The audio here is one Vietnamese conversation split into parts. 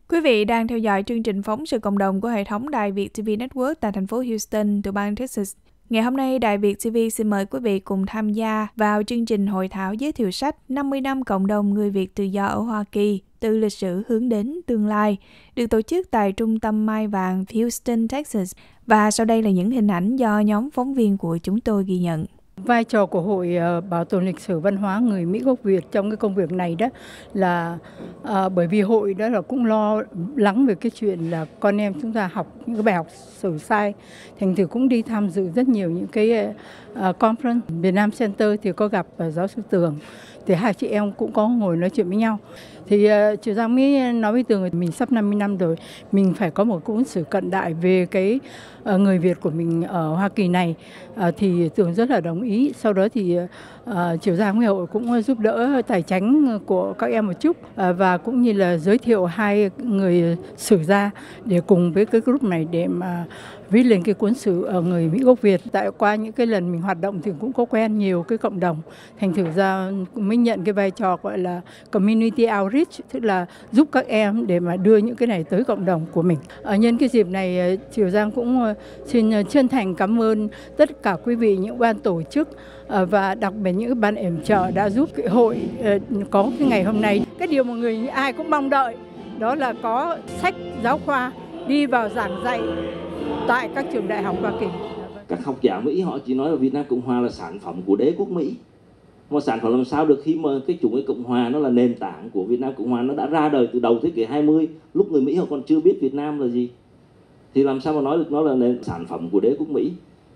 Quý vị đang theo dõi chương trình phóng sự cộng đồng của hệ thống Đài Việt TV Network tại thành phố Houston, tiểu bang Texas. Ngày hôm nay, Đài Việt TV xin mời quý vị cùng tham gia vào chương trình hội thảo giới thiệu sách 50 năm cộng đồng người Việt tự do ở Hoa Kỳ, từ lịch sử hướng đến tương lai, được tổ chức tại Trung tâm Mai Vàng, Houston, Texas. Và sau đây là những hình ảnh do nhóm phóng viên của chúng tôi ghi nhận. Vai trò của Hội Bảo tồn lịch sử văn hóa người Mỹ gốc Việt trong cái công việc này đó là bởi vì hội đó là cũng lo lắng về cái chuyện là con em chúng ta học những cái bài học sử sai, thành thử cũng đi tham dự rất nhiều những cái conference. Việt Nam Center thì có gặp giáo sư Tường, thì hai chị em cũng có ngồi nói chuyện với nhau. Thì chị Giang mới nói với Tường, mình sắp 50 năm rồi, mình phải có một cuốn sử cận đại về cái người Việt của mình ở Hoa Kỳ này. Thì Tường rất là đồng ý. Sau đó thì Chiều Giang với hội cũng giúp đỡ tài chính của các em một chút, và cũng như là giới thiệu hai người sử gia để cùng với cái group này để mà viết lên cái cuốn sử ở người Mỹ gốc Việt. Tại qua những cái lần mình hoạt động thì cũng có quen nhiều cái cộng đồng, thành thử ra mới nhận cái vai trò gọi là community outreach, tức là giúp các em để mà đưa những cái này tới cộng đồng của mình. Nhân cái dịp này, Chiều Giang cũng xin chân thành cảm ơn tất cả quý vị, những ban tổ chức và đặc biệt những ban yểm trợ đã giúp cái hội có cái ngày hôm nay. Cái điều mà người ai cũng mong đợi đó là có sách giáo khoa đi vào giảng dạy tại các trường đại học Hoa Kỳ. Các học giả Mỹ họ chỉ nói là Việt Nam Cộng Hòa là sản phẩm của đế quốc Mỹ. Mà sản phẩm làm sao được khi mà cái chủ nghĩa Cộng Hòa nó là nền tảng của Việt Nam Cộng Hòa, nó đã ra đời từ đầu thế kỷ 20, lúc người Mỹ họ còn chưa biết Việt Nam là gì. Thì làm sao mà nói được nó là nền sản phẩm của đế quốc Mỹ.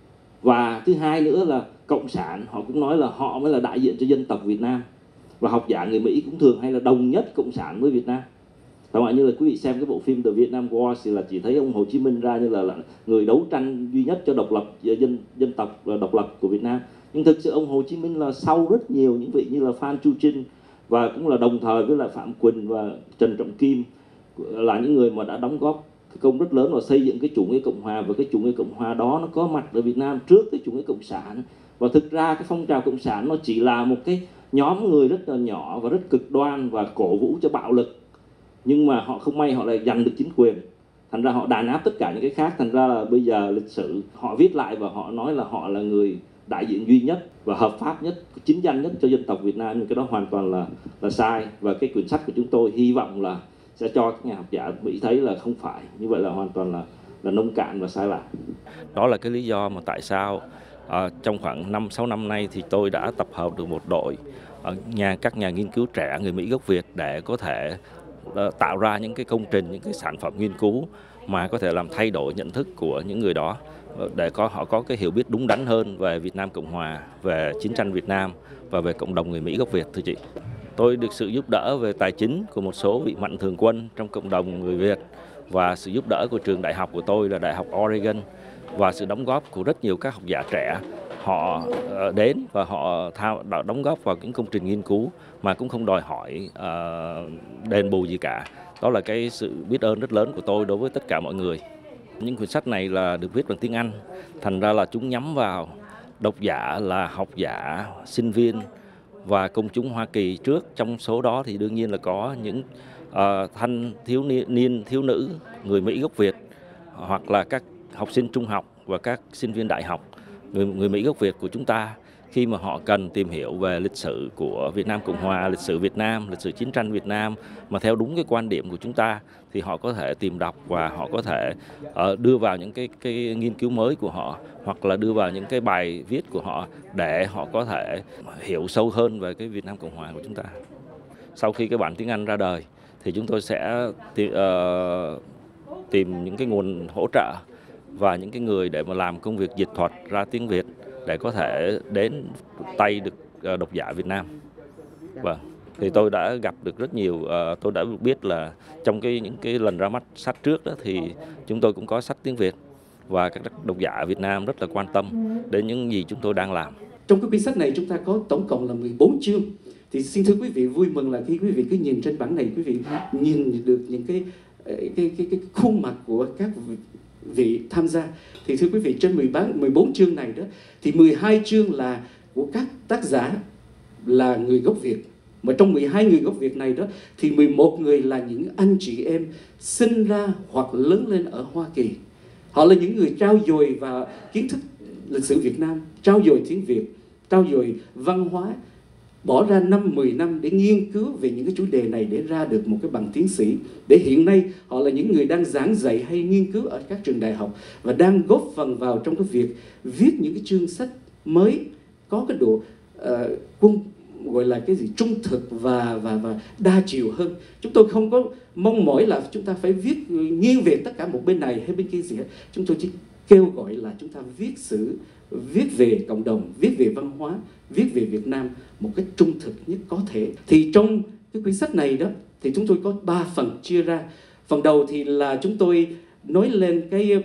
Và thứ hai nữa là Cộng sản, họ cũng nói là họ mới là đại diện cho dân tộc Việt Nam. Và học giả người Mỹ cũng thường hay là đồng nhất Cộng sản với Việt Nam. Và như là quý vị xem cái bộ phim The Vietnam War thì là chỉ thấy ông Hồ Chí Minh ra như là người đấu tranh duy nhất cho độc lập dân tộc và độc lập của Việt Nam. Nhưng thực sự ông Hồ Chí Minh là sau rất nhiều những vị như là Phan Chu Trinh và cũng là đồng thời với lại Phạm Quỳnh và Trần Trọng Kim là những người mà đã đóng góp công rất lớn vào xây dựng cái chủ nghĩa Cộng Hòa, và cái chủ nghĩa Cộng Hòa đó nó có mặt ở Việt Nam trước cái chủ nghĩa Cộng sản. Và thực ra cái phong trào Cộng sản nó chỉ là một cái nhóm người rất là nhỏ và rất cực đoan và cổ vũ cho bạo lực. Nhưng mà họ không may họ lại giành được chính quyền, thành ra họ đàn áp tất cả những cái khác. Thành ra là bây giờ lịch sử họ viết lại và họ nói là họ là người đại diện duy nhất và hợp pháp nhất, chính danh nhất cho dân tộc Việt Nam. Nhưng cái đó hoàn toàn là sai. Và cái quyển sách của chúng tôi hy vọng là sẽ cho các nhà học giả Mỹ thấy là không phải như vậy, là hoàn toàn là nông cạn và sai lạc. Đó là cái lý do mà tại sao trong khoảng 5-6 năm nay thì tôi đã tập hợp được một đội các nhà nghiên cứu trẻ người Mỹ gốc Việt để có thể tạo ra những cái công trình, những cái sản phẩm nghiên cứu mà có thể làm thay đổi nhận thức của những người đó, để họ có cái hiểu biết đúng đắn hơn về Việt Nam Cộng Hòa, về chiến tranh Việt Nam và về cộng đồng người Mỹ gốc Việt, thưa chị. Tôi được sự giúp đỡ về tài chính của một số vị mạnh thường quân trong cộng đồng người Việt, và sự giúp đỡ của trường đại học của tôi là Đại học Oregon, và sự đóng góp của rất nhiều các học giả trẻ. Họ đến và họ đóng góp vào những công trình nghiên cứu mà cũng không đòi hỏi đền bù gì cả. Đó là cái sự biết ơn rất lớn của tôi đối với tất cả mọi người. Những quyển sách này là được viết bằng tiếng Anh, thành ra là chúng nhắm vào độc giả là học giả, sinh viên và công chúng Hoa Kỳ trước. Trong số đó thì đương nhiên là có những thanh thiếu niên, thiếu nữ người Mỹ gốc Việt, hoặc là các học sinh trung học và các sinh viên đại học người Mỹ gốc Việt của chúng ta, khi mà họ cần tìm hiểu về lịch sử của Việt Nam Cộng Hòa, lịch sử Việt Nam, lịch sử chiến tranh Việt Nam mà theo đúng cái quan điểm của chúng ta, thì họ có thể tìm đọc và họ có thể đưa vào những cái nghiên cứu mới của họ, hoặc là đưa vào những cái bài viết của họ để họ có thể hiểu sâu hơn về cái Việt Nam Cộng Hòa của chúng ta. Sau khi cái bản tiếng Anh ra đời thì chúng tôi sẽ tìm những cái nguồn hỗ trợ và những cái người để mà làm công việc dịch thuật ra tiếng Việt để có thể đến tay được độc giả Việt Nam. Vâng, thì tôi đã gặp được rất nhiều, tôi đã biết là trong những cái lần ra mắt sách trước đó thì chúng tôi cũng có sách tiếng Việt, và các độc giả Việt Nam rất là quan tâm đến những gì chúng tôi đang làm. Trong cái quyển sách này chúng ta có tổng cộng là 14 chương. Thì xin thưa quý vị, vui mừng là khi quý vị cứ nhìn trên bản này, quý vị nhìn được những cái khuôn mặt của các vị tham gia. Thì thưa quý vị, trên 14 chương này đó thì 12 chương là của các tác giả là người gốc Việt, Mà trong 12 người gốc Việt này đó thì 11 người là những anh chị em sinh ra hoặc lớn lên ở Hoa Kỳ. Họ là những người trau dồi và kiến thức lịch sử Việt Nam, trau dồi tiếng Việt, trau dồi văn hóa, bỏ ra 5-10 năm để nghiên cứu về những cái chủ đề này để ra được một cái bằng tiến sĩ. Để hiện nay họ là những người đang giảng dạy hay nghiên cứu ở các trường đại học và đang góp phần vào trong cái việc viết những cái chương sách mới có cái độ gọi là cái gì trung thực và đa chiều hơn. Chúng tôi không có mong mỏi là chúng ta phải viết nghiêng về tất cả một bên này hay bên kia gì hết. Chúng tôi chỉ kêu gọi là chúng ta viết sử, viết về cộng đồng, viết về văn hóa, viết về Việt Nam một cách trung thực nhất có thể. Thì trong cái quyển sách này đó thì chúng tôi có 3 phần chia ra. Phần đầu thì là chúng tôi nói lên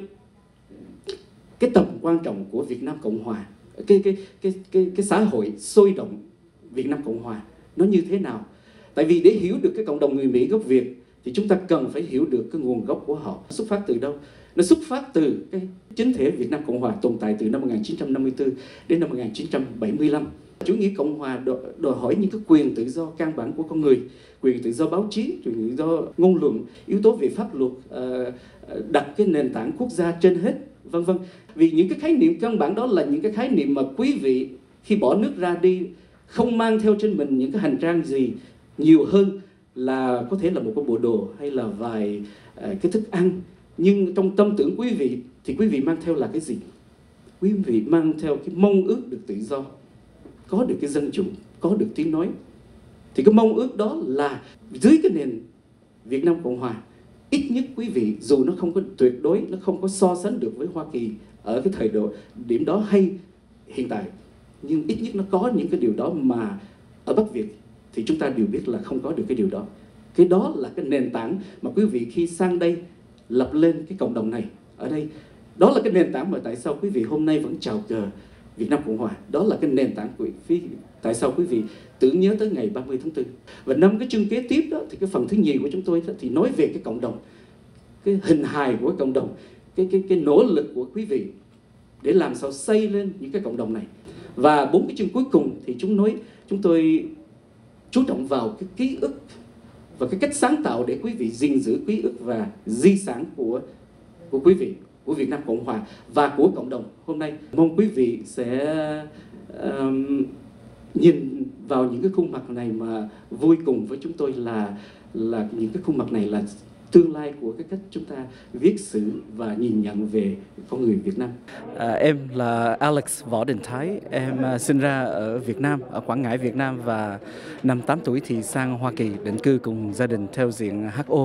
cái tầm quan trọng của Việt Nam Cộng Hòa, cái xã hội sôi động Việt Nam Cộng Hòa nó như thế nào. Tại vì để hiểu được cái cộng đồng người Mỹ gốc Việt thì chúng ta cần phải hiểu được cái nguồn gốc của họ xuất phát từ đâu. Nó xuất phát từ cái chính thể Việt Nam Cộng Hòa tồn tại từ năm 1954 đến năm 1975. Chủ nghĩa Cộng Hòa đòi hỏi những cái quyền tự do căn bản của con người, quyền tự do báo chí, quyền tự do ngôn luận, yếu tố về pháp luật, đặt cái nền tảng quốc gia trên hết, vân vân. Vì những cái khái niệm căn bản đó là những cái khái niệm mà quý vị khi bỏ nước ra đi không mang theo trên mình những cái hành trang gì nhiều hơn là có thể là một cái bộ đồ hay là vài cái thức ăn. Nhưng trong tâm tưởng quý vị thì quý vị mang theo là cái gì? Quý vị mang theo cái mong ước được tự do, có được cái dân chủ, có được tiếng nói. Thì cái mong ước đó là dưới cái nền Việt Nam Cộng Hòa, ít nhất quý vị dù nó không có tuyệt đối, nó không có so sánh được với Hoa Kỳ ở cái thời điểm đó hay hiện tại, nhưng ít nhất nó có những cái điều đó mà ở Bắc Việt thì chúng ta đều biết là không có được cái điều đó. Cái đó là cái nền tảng mà quý vị khi sang đây lập lên cái cộng đồng này ở đây. Đó là cái nền tảng mà tại sao quý vị hôm nay vẫn chào cờ Việt Nam Cộng Hòa. Đó là cái nền tảng của tại sao quý vị tưởng nhớ tới ngày 30 tháng 4. Và 5 cái chương kế tiếp đó thì cái phần thứ nhì của chúng tôi đó, thì nói về cái cộng đồng, cái hình hài của cộng đồng, cái nỗ lực của quý vị để làm sao xây lên những cái cộng đồng này. Và 4 cái chương cuối cùng thì chúng tôi chú trọng vào cái ký ức và cái cách sáng tạo để quý vị gìn giữ ký ức và di sản của quý vị, của Việt Nam Cộng Hòa và của cộng đồng hôm nay. Mong quý vị sẽ nhìn vào những cái khuôn mặt này mà vui cùng với chúng tôi là những cái khuôn mặt này là tương lai của cái cách chúng ta viết sử và nhìn nhận về con người Việt Nam. Em là Alex Võ Đình Thái, em sinh ra ở Việt Nam, ở Quảng Ngãi, Việt Nam và năm 8 tuổi thì sang Hoa Kỳ định cư cùng gia đình theo diện HO.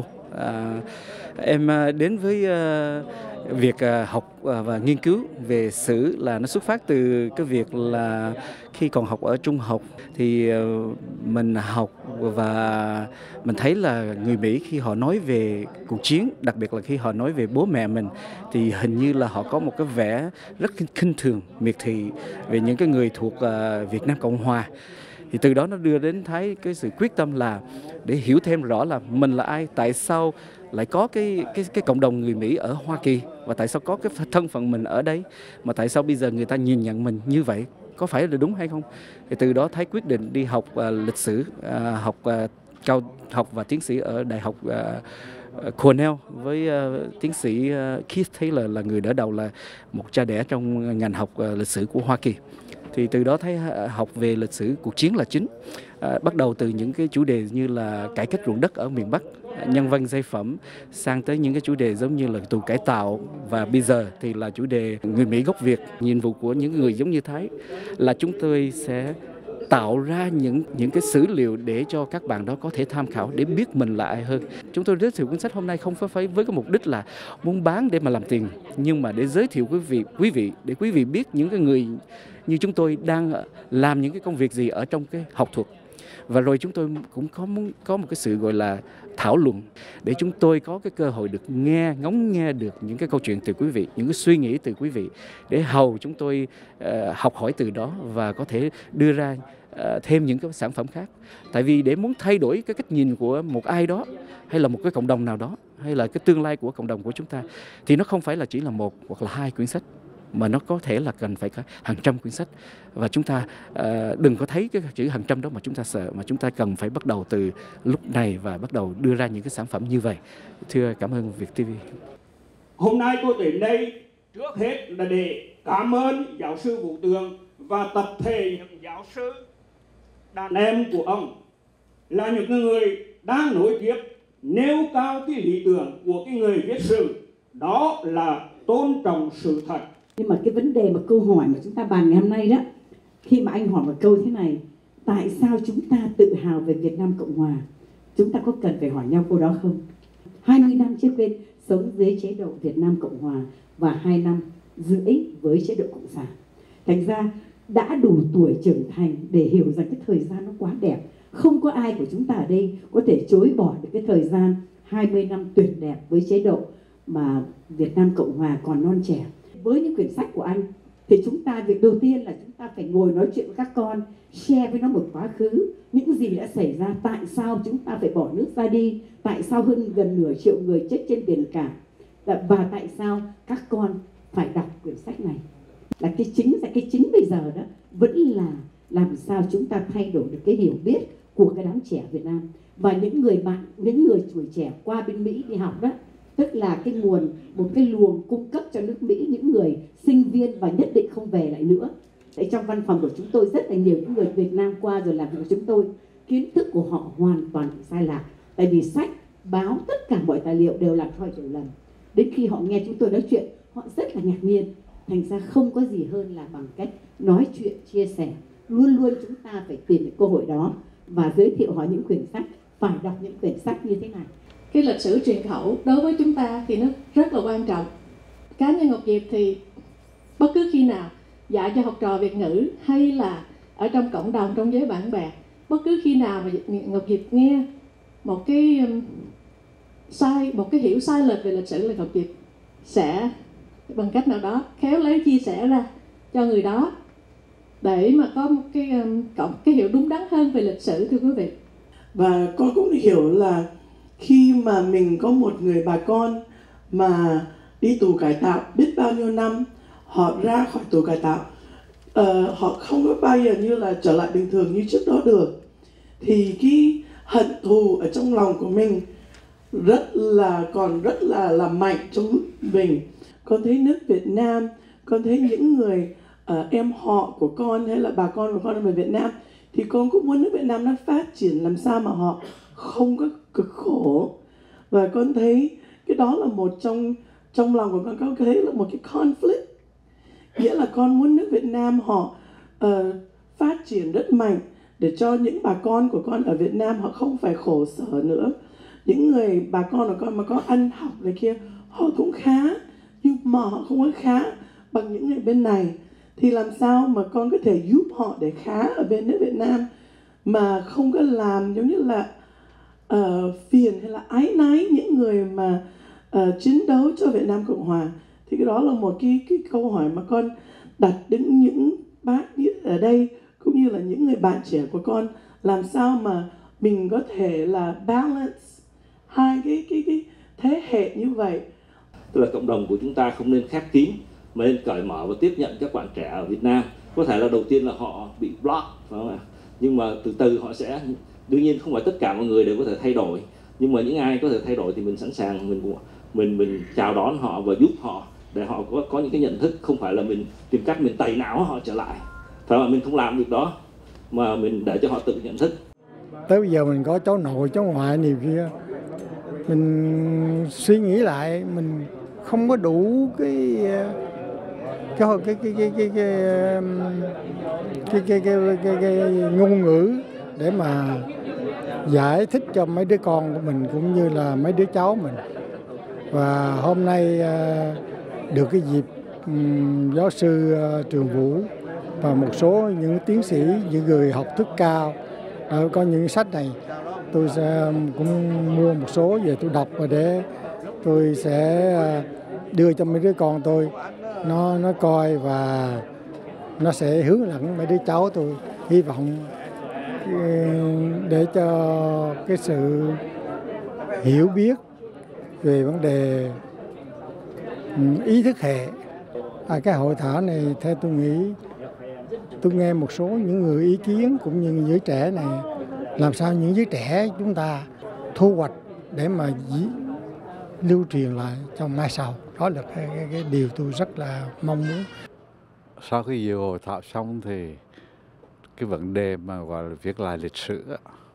Em đến với việc học và nghiên cứu về sử là nó xuất phát từ cái việc là khi còn học ở trung học thì mình học và mình thấy là người Mỹ khi họ nói về cuộc chiến, đặc biệt là khi họ nói về bố mẹ mình thì hình như là họ có một cái vẻ rất khinh thường, miệt thị về những cái người thuộc Việt Nam Cộng Hòa. Thì từ đó nó đưa đến thấy cái sự quyết tâm là để hiểu thêm rõ là mình là ai, tại sao lại có cái cộng đồng người Mỹ ở Hoa Kỳ và tại sao có cái thân phận mình ở đây, mà tại sao bây giờ người ta nhìn nhận mình như vậy, có phải là đúng hay không. Thì từ đó thấy quyết định đi học lịch sử, học cao học và tiến sĩ ở Đại học Cornell với tiến sĩ Keith Taylor là người đỡ đầu, là một cha đẻ trong ngành học lịch sử của Hoa Kỳ. Thì từ đó thấy học về lịch sử cuộc chiến là chính, bắt đầu từ những cái chủ đề như là cải cách ruộng đất ở miền Bắc, nhân văn giai phẩm, sang tới những cái chủ đề giống như là tù cải tạo, và bây giờ thì là chủ đề người Mỹ gốc Việt. Nhiệm vụ của những người giống như Thái là chúng tôi sẽ tạo ra những cái sử liệu để cho các bạn đó có thể tham khảo để biết mình là ai hơn. Chúng tôi giới thiệu cuốn sách hôm nay không phải với cái mục đích là muốn bán để mà làm tiền, nhưng mà để giới thiệu quý vị để quý vị biết những cái người như chúng tôi đang làm những cái công việc gì ở trong cái học thuật. Và rồi chúng tôi cũng có một cái sự gọi là thảo luận để chúng tôi có cái cơ hội được ngóng nghe được những cái câu chuyện từ quý vị, những cái suy nghĩ từ quý vị, để hầu chúng tôi học hỏi từ đó và có thể đưa ra thêm những cái sản phẩm khác. Tại vì để muốn thay đổi cái cách nhìn của một ai đó hay là một cái cộng đồng nào đó hay là cái tương lai của cộng đồng của chúng ta thì nó không phải là chỉ là một hoặc là hai quyển sách, mà nó có thể là cần phải có hàng trăm quyển sách. Và chúng ta đừng có thấy cái chữ hàng trăm đó mà chúng ta sợ, mà chúng ta cần phải bắt đầu từ lúc này và bắt đầu đưa ra những cái sản phẩm như vậy. Thưa cảm ơn Việt TV. Hôm nay tôi đến đây trước hết là để cảm ơn giáo sư Vũ Tường và tập thể những giáo sư đàn em của ông, là những người đang nối tiếp nêu cao cái lý tưởng của cái người viết sử, đó là tôn trọng sự thật. Nhưng mà cái vấn đề mà câu hỏi mà chúng ta bàn ngày hôm nay đó, khi mà anh hỏi một câu thế này, tại sao chúng ta tự hào về Việt Nam Cộng Hòa, chúng ta có cần phải hỏi nhau câu đó không? 20 năm chưa quên sống dưới chế độ Việt Nam Cộng Hòa và 2 năm rưỡi với chế độ Cộng sản. Thành ra đã đủ tuổi trưởng thành để hiểu rằng cái thời gian nó quá đẹp. Không có ai của chúng ta ở đây có thể chối bỏ được cái thời gian 20 năm tuyệt đẹp với chế độ mà Việt Nam Cộng Hòa còn non trẻ. Với những quyển sách của anh thì chúng ta, việc đầu tiên là chúng ta phải ngồi nói chuyện với các con, share với nó một quá khứ, những gì đã xảy ra, tại sao chúng ta phải bỏ nước ra đi, tại sao gần nửa triệu người chết trên biển cả, và tại sao các con phải đọc quyển sách này. Là cái chính bây giờ đó vẫn là làm sao chúng ta thay đổi được cái hiểu biết của cái đám trẻ Việt Nam. Và những người tuổi trẻ qua bên Mỹ đi học đó, tức là một cái luồng cung cấp cho nước Mỹ những người sinh viên và nhất định không về lại nữa. Tại trong văn phòng của chúng tôi rất là nhiều những người Việt Nam qua rồi làm việc với chúng tôi, kiến thức của họ hoàn toàn sai lạc. Tại vì sách, báo, tất cả mọi tài liệu đều làm theo nhiều lần. Đến khi họ nghe chúng tôi nói chuyện, họ rất là ngạc nhiên. Thành ra không có gì hơn là bằng cách nói chuyện, chia sẻ. Luôn luôn chúng ta phải tìm được cơ hội đó và giới thiệu họ những quyển sách, phải đọc những quyển sách như thế này. Cái lịch sử truyền khẩu đối với chúng ta thì nó rất là quan trọng. Cá nhân Ngọc Diệp thì bất cứ khi nào dạy cho học trò Việt ngữ hay là ở trong cộng đồng, trong giới bạn bè, bất cứ khi nào mà Ngọc Diệp nghe một cái hiểu sai lệch về lịch sử là Ngọc Diệp sẽ bằng cách nào đó khéo léo chia sẻ ra cho người đó để mà có một cái hiểu đúng đắn hơn về lịch sử, thưa quý vị. Và con cũng hiểu là khi mà mình có một người bà con mà đi tù cải tạo biết bao nhiêu năm, họ ra khỏi tù cải tạo, họ không có bao giờ như là trở lại bình thường như trước đó được, thì cái hận thù ở trong lòng của mình còn rất là mạnh trong mình. Con thấy nước Việt Nam, con thấy những người em họ của con hay là bà con của con ở Việt Nam, thì con cũng muốn nước Việt Nam nó phát triển làm sao mà họ không có cực khổ. Và con thấy cái đó là một trong lòng của con thấy là một cái conflict, nghĩa là con muốn nước Việt Nam họ phát triển rất mạnh để cho những bà con của con ở Việt Nam họ không phải khổ sở nữa. Những người bà con của con mà có ăn học này kia, họ cũng khá, nhưng mà họ không có khá bằng những người bên này. Thì làm sao mà con có thể giúp họ để khá ở bên nước Việt Nam mà không có làm giống như là phiền hay là ái náy những người mà chiến đấu cho Việt Nam Cộng Hòa. Thì cái đó là một cái câu hỏi mà con đặt đến những bác ở đây cũng như là những người bạn trẻ của con, làm sao mà mình có thể là balance hai cái thế hệ như vậy. Tức là cộng đồng của chúng ta không nên khép kín mà nên cởi mở và tiếp nhận các bạn trẻ ở Việt Nam. Có thể là đầu tiên là họ bị block, phải không ạ? Nhưng mà từ từ họ sẽ, đương nhiên không phải tất cả mọi người đều có thể thay đổi, nhưng mà những ai có thể thay đổi thì mình sẵn sàng, mình chào đón họ và giúp họ để họ có những cái nhận thức, không phải là mình tìm cách mình tẩy não họ trở lại. Phải là mình không làm việc đó mà mình để cho họ tự nhận thức. Tới bây giờ mình có cháu nội cháu ngoại này kia, mình suy nghĩ lại mình không có đủ cái ngôn ngữ để mà giải thích cho mấy đứa con của mình cũng như là mấy đứa cháu mình. Và hôm nay được cái dịp giáo sư Trường Vũ và một số những tiến sĩ, những người học thức cao có những sách này, tôi sẽ cũng mua một số về tôi đọc, và để tôi sẽ đưa cho mấy đứa con tôi nó coi, và nó sẽ hướng dẫn mấy đứa cháu tôi. Hy vọng để cho cái sự hiểu biết về vấn đề ý thức hệ Cái hội thảo này theo tôi nghĩ, tôi nghe một số những người ý kiến cũng như giới trẻ này, làm sao những giới trẻ chúng ta thu hoạch để mà lưu truyền lại cho mai sau. Đó là cái điều tôi rất là mong muốn. Sau khi dự hội thảo xong thì cái vấn đề mà gọi là viết lại lịch sử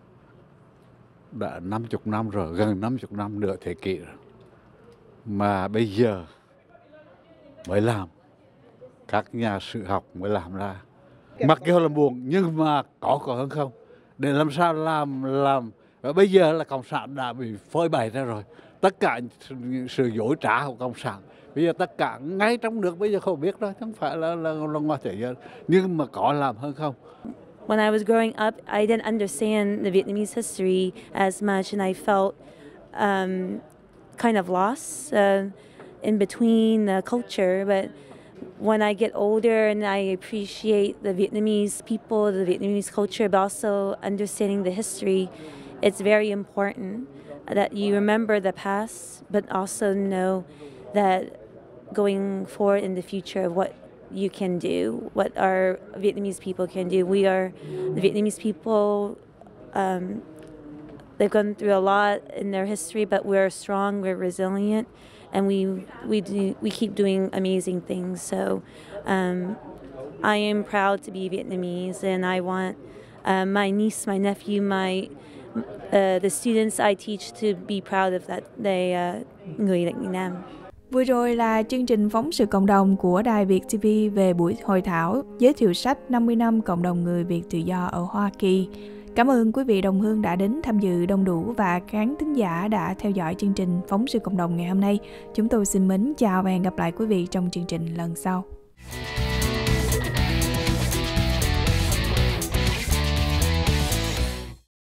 đã 50 năm rồi, gần 50 năm, nửa thế kỷ rồi. Mà bây giờ mới làm, các nhà sử học mới làm ra. Mặc dù là buồn nhưng mà có hơn không. Để làm sao làm. Và bây giờ là Cộng sản đã bị phơi bày ra rồi. Tất cả sự dối trá của Cộng sản. Bây giờ tất cả ngay trong nước bây giờ không biết đó, không phải là ngoài thế giới. Nhưng mà có làm hơn không. When I was growing up, I didn't understand the Vietnamese history as much, and I felt kind of lost in between the culture. But when I get older and I appreciate the Vietnamese people, the Vietnamese culture, but also understanding the history, it's very important that you remember the past, but also know that going forward in the future of what you can do, what our Vietnamese people can do. We are the Vietnamese people. They've gone through a lot in their history, but we're strong, we're resilient, and we keep doing amazing things. So I am proud to be Vietnamese, and I want my niece, my nephew, the students I teach to be proud of that. Người Việt Nam. Vừa rồi là chương trình phóng sự cộng đồng của Đài Việt TV về buổi hội thảo giới thiệu sách 50 năm cộng đồng người Việt tự do ở Hoa Kỳ. Cảm ơn quý vị đồng hương đã đến tham dự đông đủ và khán thính giả đã theo dõi chương trình phóng sự cộng đồng ngày hôm nay. Chúng tôi xin mến chào và hẹn gặp lại quý vị trong chương trình lần sau.